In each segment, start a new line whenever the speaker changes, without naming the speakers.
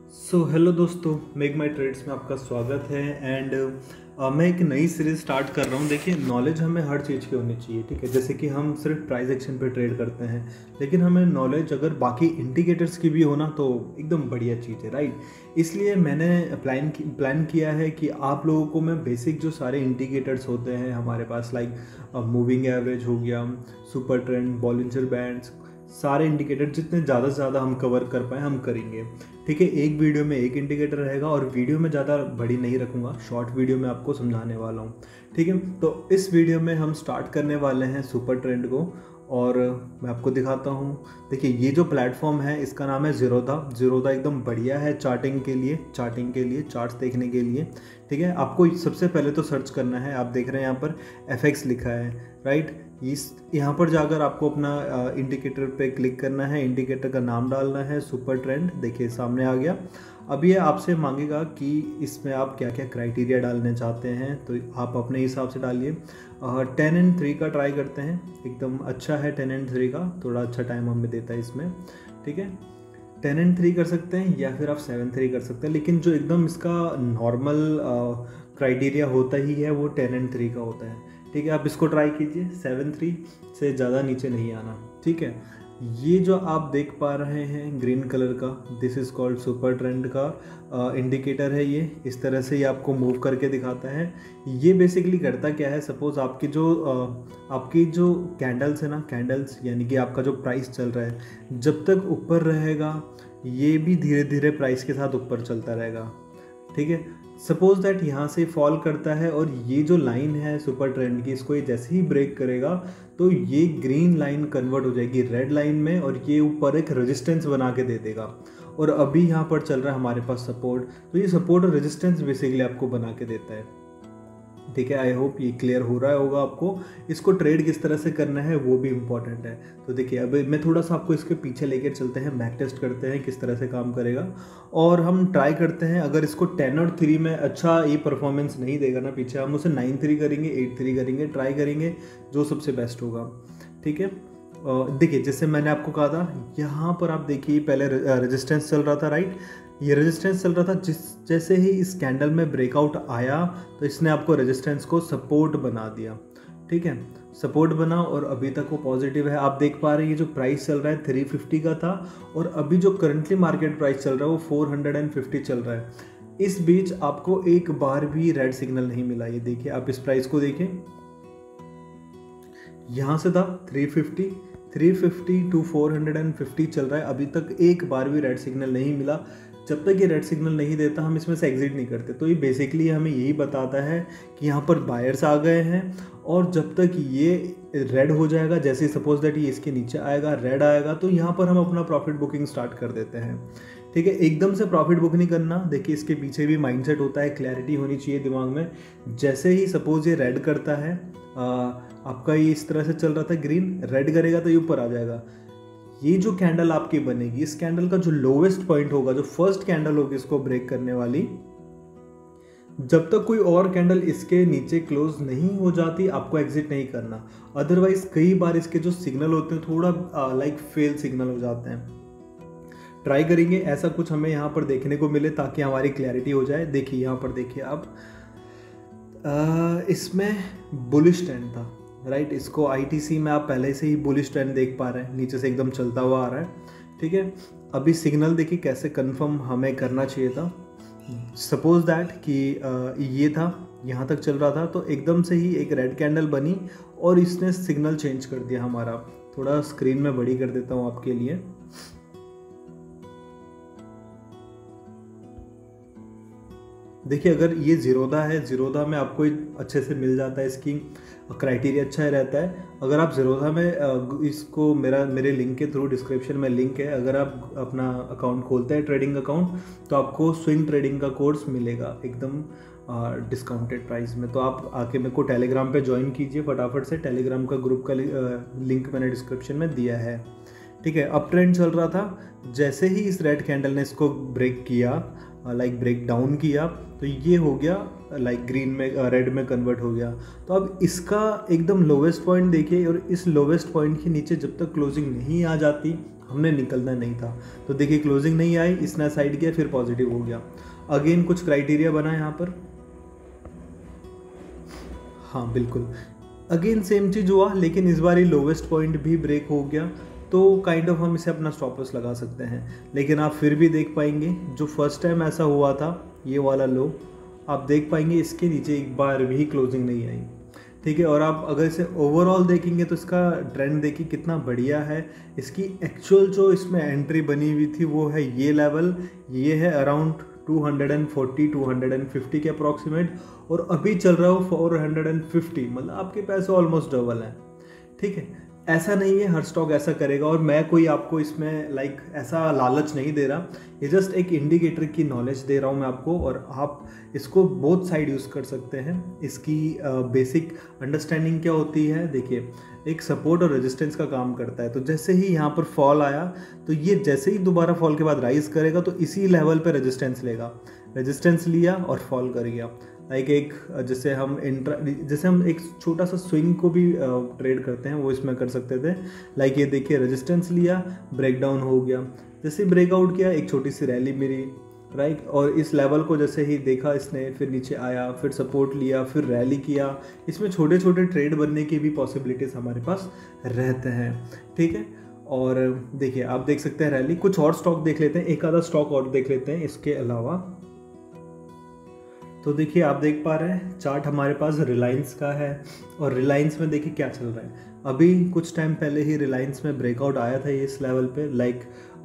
Hello दोस्तों, make माई trades में आपका स्वागत है। एंड मैं एक नई सीरीज़ स्टार्ट कर रहा हूँ। देखिए, नॉलेज हमें हर चीज़ की होनी चाहिए, ठीक है। जैसे कि हम सिर्फ प्राइस एक्शन पे ट्रेड करते हैं, लेकिन हमें नॉलेज अगर बाकी इंडिकेटर्स की भी हो ना तो एकदम बढ़िया चीज़ है, राइट। इसलिए मैंने प्लान किया है कि आप लोगों को मैं बेसिक जो सारे इंडिकेटर्स होते हैं हमारे पास, लाइक मूविंग एवरेज हो गया, सुपर ट्रेंड, बॉलिंजर बैंड्स, सारे इंडिकेटर जितने ज़्यादा से ज़्यादा हम कवर कर पाए हम करेंगे, ठीक है। एक वीडियो में एक इंडिकेटर रहेगा और वीडियो में ज़्यादा बड़ी नहीं रखूँगा, शॉर्ट वीडियो में आपको समझाने वाला हूँ, ठीक है। तो इस वीडियो में हम स्टार्ट करने वाले हैं सुपर ट्रेंड को, और मैं आपको दिखाता हूँ। देखिए, ये जो प्लेटफॉर्म है इसका नाम है ज़ीरोधा एकदम बढ़िया है चार्टिंग के लिए, चार्ट्स देखने के लिए, ठीक है। आपको सबसे पहले तो सर्च करना है, आप देख रहे हैं यहाँ पर FX लिखा है, राइट। यहाँ पर जाकर आपको अपना इंडिकेटर पे क्लिक करना है, इंडिकेटर का नाम डालना है सुपर ट्रेंड, देखिए सामने आ गया। अब ये आपसे मांगेगा कि इसमें आप क्या क्या क्राइटेरिया डालने चाहते हैं, तो आप अपने हिसाब से डालिए। 10 and 3 का ट्राई करते हैं, एकदम अच्छा है 10 and 3 का, थोड़ा अच्छा टाइम हमें देता है इसमें, ठीक है। 10 and 3 कर सकते हैं या फिर आप 7 3 कर सकते हैं, लेकिन जो एकदम इसका नॉर्मल क्राइटेरिया होता ही है वो 10 and 3 का होता है, ठीक है। आप इसको ट्राई कीजिए, 7 3 से ज़्यादा नीचे नहीं आना, ठीक है। ये जो आप देख पा रहे हैं ग्रीन कलर का, this is called super trend का इंडिकेटर है। ये इस तरह से ये आपको मूव करके दिखाता है। ये बेसिकली करता क्या है, सपोज़ आपकी जो कैंडल्स है ना, कैंडल्स यानी कि आपका जो प्राइस चल रहा है, जब तक ऊपर रहेगा ये भी धीरे धीरे प्राइस के साथ ऊपर चलता रहेगा, ठीक है। सपोज दैट यहाँ से फॉल करता है और ये जो लाइन है सुपर ट्रेंड की, इसको ये जैसे ही ब्रेक करेगा तो ये ग्रीन लाइन कन्वर्ट हो जाएगी रेड लाइन में, और ये ऊपर एक रेजिस्टेंस बना के दे देगा। और अभी यहाँ पर चल रहा है हमारे पास सपोर्ट, तो ये सपोर्ट और रेजिस्टेंस बेसिकली आपको बना के देता है, ठीक है। आई होप ये क्लियर हो रहा होगा आपको। इसको ट्रेड किस तरह से करना है वो भी इम्पॉर्टेंट है। तो देखिए, अब मैं थोड़ा सा आपको इसके पीछे लेकर चलते हैं, बैक टेस्ट करते हैं किस तरह से काम करेगा, और हम ट्राई करते हैं। अगर इसको 10 और 3 में अच्छा ये परफॉर्मेंस नहीं देगा ना पीछे, हम उसे 9 3 करेंगे, 8 3 करेंगे, ट्राई करेंगे जो सबसे बेस्ट होगा, ठीक है। देखिए, जैसे मैंने आपको कहा था, यहाँ पर आप देखिए पहले रेजिस्टेंस चल रहा था, राइट। ये रेजिस्टेंस चल रहा था, जैसे ही इस कैंडल में ब्रेकआउट आया तो इसने आपको रेजिस्टेंस को सपोर्ट बना दिया, ठीक है। सपोर्ट बना और अभी तक वो पॉजिटिव है। आप देख पा रहे हैं ये जो प्राइस चल रहा है 350 का था, और अभी जो करंटली मार्केट प्राइस चल रहा है वो 450 चल रहा है। इस बीच आपको एक बार भी रेड सिग्नल नहीं मिला। ये देखिए, आप इस प्राइस को देखें, यहाँ से था 350 टू 450 चल रहा है, अभी तक एक बार भी रेड सिग्नल नहीं मिला। जब तक ये रेड सिग्नल नहीं देता हम इसमें से एग्जिट नहीं करते। तो ये बेसिकली हमें यही बताता है कि यहाँ पर बायर्स आ गए हैं, और जब तक ये रेड हो जाएगा, जैसे सपोज दैट ये इसके नीचे आएगा, रेड आएगा, तो यहाँ पर हम अपना प्रॉफिट बुकिंग स्टार्ट कर देते हैं, ठीक है। एकदम से प्रॉफिट बुक नहीं करना। देखिए, इसके पीछे भी माइंडसेट होता है, क्लैरिटी होनी चाहिए दिमाग में। जैसे ही सपोज ये रेड करता है, आपका ये इस तरह से चल रहा था ग्रीन, रेड करेगा तो ये ऊपर आ जाएगा। ये जो कैंडल आपकी बनेगी, इस कैंडल का जो लोवेस्ट पॉइंट होगा, जो फर्स्ट कैंडल होगी इसको ब्रेक करने वाली, जब तक कोई और कैंडल इसके नीचे क्लोज नहीं हो जाती आपको एग्जिट नहीं करना। अदरवाइज कई बार इसके जो सिग्नल होते हैं थोड़ा लाइक फेल सिग्नल हो जाते हैं। ट्राई करेंगे ऐसा कुछ हमें यहाँ पर देखने को मिले ताकि हमारी क्लैरिटी हो जाए। देखिए, यहाँ पर देखिए आप, इसमें बुलिश ट्रेंड था, राइट। इसको ITC में आप पहले से ही बुलिश ट्रेंड देख पा रहे हैं, नीचे से एकदम चलता हुआ आ रहा है, ठीक है। अभी सिग्नल देखिए कैसे कंफर्म हमें करना चाहिए था। सपोज दैट कि ये था, यहाँ तक चल रहा था, तो एकदम से ही एक रेड कैंडल बनी और इसने सिग्नल चेंज कर दिया हमारा। थोड़ा स्क्रीन में बड़ी कर देता हूँ आपके लिए। देखिए, अगर ये ज़ीरोधा है, ज़ीरोधा में आपको अच्छे से मिल जाता है, इसकी क्राइटेरिया अच्छा रहता है। अगर आप ज़ीरोधा में इसको मेरे लिंक के थ्रू, डिस्क्रिप्शन में लिंक है, अगर आप अपना अकाउंट खोलते हैं ट्रेडिंग अकाउंट, तो आपको स्विंग ट्रेडिंग का कोर्स मिलेगा एकदम डिस्काउंटेड प्राइस में। तो आप आके मेरे को टेलीग्राम पे ज्वाइन कीजिए फटाफट से, टेलीग्राम का ग्रुप का लिंक मैंने डिस्क्रिप्शन में दिया है, ठीक है। अप ट्रेंड चल रहा था, जैसे ही इस रेड कैंडल ने इसको ब्रेक किया, लाइक ब्रेक डाउन किया तो ये हो गया लाइक ग्रीन में रेड में कन्वर्ट हो गया। तो अब इसका एकदम लोवेस्ट पॉइंट देखिए, और इस लोवेस्ट पॉइंट के नीचे जब तक क्लोजिंग नहीं आ जाती हमने निकलना नहीं था। तो देखिए क्लोजिंग नहीं आई, इसने साइड किया, फिर पॉजिटिव हो गया। अगेन कुछ क्राइटेरिया बना यहाँ पर, हाँ बिल्कुल अगेन सेम चीज़ हुआ, लेकिन इस बार ही लोवेस्ट पॉइंट भी ब्रेक हो गया। तो काइंड ऑफ हम इसे अपना स्टॉप लॉस लगा सकते हैं। लेकिन आप फिर भी देख पाएंगे जो फर्स्ट टाइम ऐसा हुआ था ये वाला लो, आप देख पाएंगे इसके नीचे एक बार भी क्लोजिंग नहीं आई, ठीक है। और आप अगर इसे ओवरऑल देखेंगे तो इसका ट्रेंड देखिए कितना बढ़िया है। इसकी एक्चुअल जो इसमें एंट्री बनी हुई थी वो है ये लेवल, ये है अराउंड 240-250 के अप्रॉक्सीमेट, और अभी चल रहा हो 450, मतलब आपके पैसे ऑलमोस्ट डबल हैं, ठीक है। ऐसा नहीं है हर स्टॉक ऐसा करेगा, और मैं कोई आपको इसमें लाइक ऐसा लालच नहीं दे रहा, ये जस्ट एक इंडिकेटर की नॉलेज दे रहा हूँ मैं आपको, और आप इसको बोथ साइड यूज़ कर सकते हैं। इसकी बेसिक अंडरस्टैंडिंग क्या होती है, देखिए एक सपोर्ट और रेजिस्टेंस का काम करता है। तो जैसे ही यहाँ पर फॉल आया तो ये जैसे ही दोबारा फॉल के बाद राइज करेगा तो इसी लेवल पे रेजिस्टेंस लेगा, रेजिस्टेंस लिया और फॉल कर गया। लाइक एक जैसे हम एक छोटा सा स्विंग को भी ट्रेड करते हैं वो इसमें कर सकते थे। लाइक ये देखिए रेजिस्टेंस लिया, ब्रेकडाउन हो गया, जैसे ब्रेकआउट किया एक छोटी सी रैली मेरी, राइट। और इस लेवल को जैसे ही देखा इसने, फिर नीचे आया, फिर सपोर्ट लिया, फिर रैली किया। इसमें छोटे छोटे ट्रेड बनने की भी पॉसिबिलिटीज़ हमारे पास रहते हैं, ठीक है। और देखिए आप देख सकते हैं रैली। कुछ और स्टॉक देख लेते हैं, एक आधा स्टॉक और देख लेते हैं इसके अलावा। तो देखिए आप देख पा रहे हैं चार्ट हमारे पास रिलायंस का है, और रिलायंस में देखिए क्या चल रहा है। अभी कुछ टाइम पहले ही रिलायंस में ब्रेकआउट आया था ये इस लेवल पे, लाइक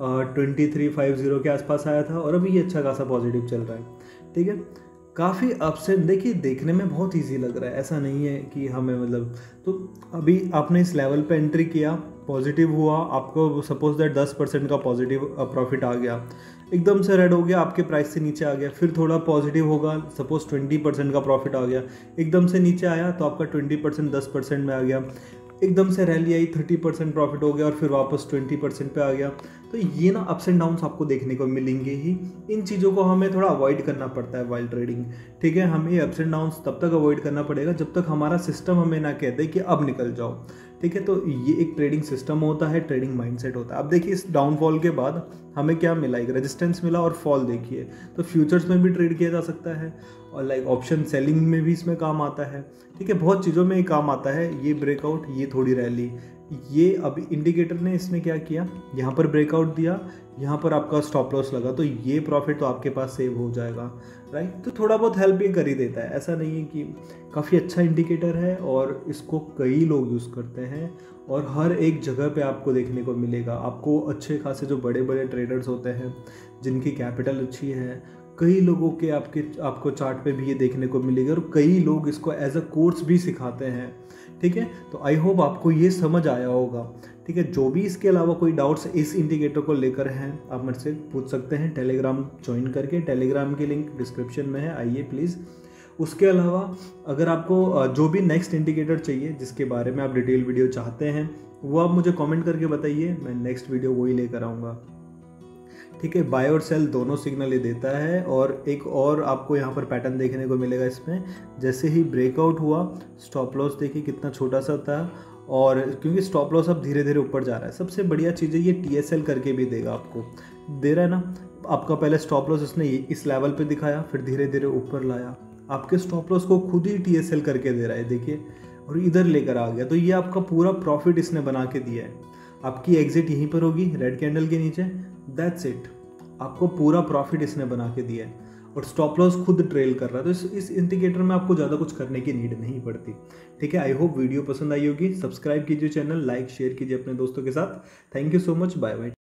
2350 के आसपास आया था, और अभी ये अच्छा खासा पॉजिटिव चल रहा है, ठीक है। काफ़ी अप्स एंड देखिए देखने में बहुत इजी लग रहा है, ऐसा नहीं है कि हमें मतलब। तो अभी आपने इस लेवल पे एंट्री किया, पॉजिटिव हुआ, आपको सपोज दैट 10% का पॉजिटिव प्रॉफिट आ गया, एकदम से रेड हो गया, आपके प्राइस से नीचे आ गया, फिर थोड़ा पॉजिटिव होगा, सपोज 20% का प्रॉफिट आ गया, एकदम से नीचे आया तो आपका 20% 10% में आ गया, एकदम से रैली आई 30% प्रॉफिट हो गया, और फिर वापस 20% पे आ गया। तो ये ना अप्स एंड डाउन्स आपको देखने को मिलेंगे ही। इन चीज़ों को हमें थोड़ा अवॉइड करना पड़ता है वाइल ट्रेडिंग, ठीक है। हमें अप्स एंड डाउन्स तब तक अवॉइड करना पड़ेगा जब तक हमारा सिस्टम हमें ना कह दे कि अब निकल जाओ, ठीक है। तो ये एक ट्रेडिंग सिस्टम होता है, ट्रेडिंग माइंडसेट होता है। अब देखिए इस डाउनफॉल के बाद हमें क्या मिला, एक रेजिस्टेंस मिला और फॉल देखिए। तो फ्यूचर्स में भी ट्रेड किया जा सकता है, और लाइक ऑप्शन सेलिंग में भी इसमें काम आता है, ठीक है। बहुत चीज़ों में ये काम आता है। ये ब्रेकआउट, ये थोड़ी रैली, ये अभी इंडिकेटर ने इसने क्या किया, यहाँ पर ब्रेकआउट दिया, यहाँ पर आपका स्टॉप लॉस लगा, तो ये प्रॉफिट तो आपके पास सेव हो जाएगा, राइट। तो थोड़ा बहुत हेल्प भी कर ही देता है, ऐसा नहीं है कि काफ़ी अच्छा इंडिकेटर है, और इसको कई लोग यूज़ करते हैं, और हर एक जगह पे आपको देखने को मिलेगा। आपको अच्छे खासे जो बड़े बड़े ट्रेडर्स होते हैं जिनकी कैपिटल अच्छी है, कई लोगों के आपको चार्ट पे भी ये देखने को मिलेगा, और कई लोग इसको एज अ कोर्स भी सिखाते हैं, ठीक है। तो आई होप आपको ये समझ आया होगा, ठीक है। जो भी इसके अलावा कोई डाउट्स इस इंडिकेटर को लेकर हैं आप मुझसे पूछ सकते हैं टेलीग्राम ज्वाइन करके। टेलीग्राम की लिंक डिस्क्रिप्शन में है, आइए प्लीज़। उसके अलावा अगर आपको जो भी नेक्स्ट इंडिकेटर चाहिए जिसके बारे में आप डिटेल वीडियो चाहते हैं वो आप मुझे कमेंट करके बताइए, मैं नेक्स्ट वीडियो वही लेकर आऊँगा, ठीक है। बाय और सेल दोनों सिग्नल ये देता है। और एक और आपको यहाँ पर पैटर्न देखने को मिलेगा इसमें, जैसे ही ब्रेकआउट हुआ स्टॉप लॉस देखिए कितना छोटा सा था, और क्योंकि स्टॉप लॉस अब धीरे धीरे ऊपर जा रहा है। सबसे बढ़िया चीज़ है ये TSL करके भी देगा, आपको दे रहा है ना। आपका पहले स्टॉप लॉस इसने इस लेवल पे दिखाया, फिर धीरे धीरे ऊपर लाया, आपके स्टॉप लॉस को खुद ही TSL करके दे रहा है, देखिए, और इधर लेकर आ गया। तो ये आपका पूरा प्रॉफिट इसने बना के दिया है। आपकी एग्जिट यहीं पर होगी रेड कैंडल के नीचे, दैट्स इट, आपको पूरा प्रॉफिट इसने बना के दिया है, और स्टॉप लॉस खुद ट्रेल कर रहा है। तो इस इंडिकेटर में आपको ज़्यादा कुछ करने की नीड नहीं पड़ती, ठीक है। आई होप वीडियो पसंद आई होगी। सब्सक्राइब कीजिए चैनल, लाइक शेयर कीजिए अपने दोस्तों के साथ। Thank you so much, bye bye.